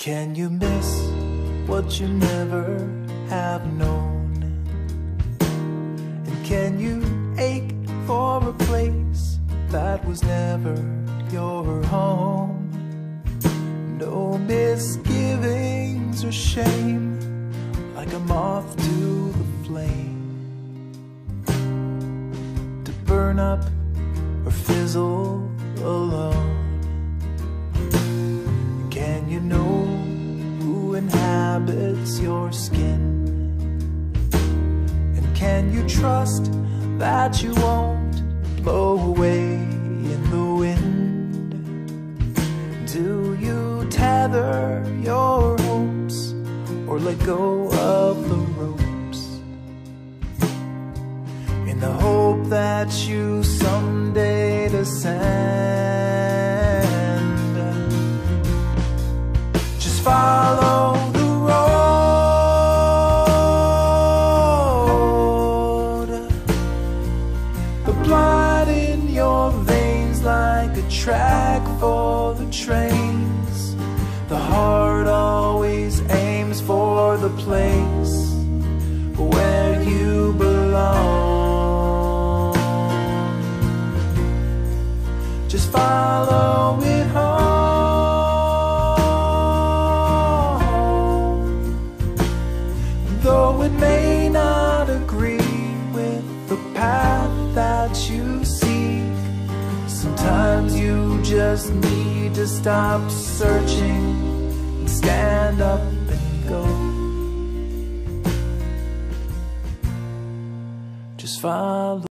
Can you miss what you never have known? And can you ache for a place that was never your home? No misgivings or shame, like a moth to the flame, to burn up or fizzle alone. Can you know who inhabits your skin? And can you trust that you won't blow away in the wind? Do you tether your hopes or let go of the ropes, in the hope that you someday descend? Just follow the road, the blood in your veins like a track for the trains. The heart always aims for the place where you belong. Just follow it home. Though it may not agree with the path that you seek, sometimes you just need to stop searching and stand up and go. Just follow